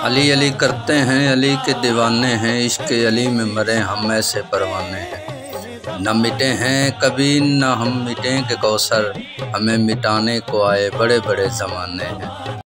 अली अली करते हैं, अली के दीवाने हैं, इश्क अली में मरे हम ऐसे परवाने हैं। न मिटे हैं कभी न हम मिटेंगे कौसर, हमें मिटाने को आए बड़े बड़े ज़माने हैं।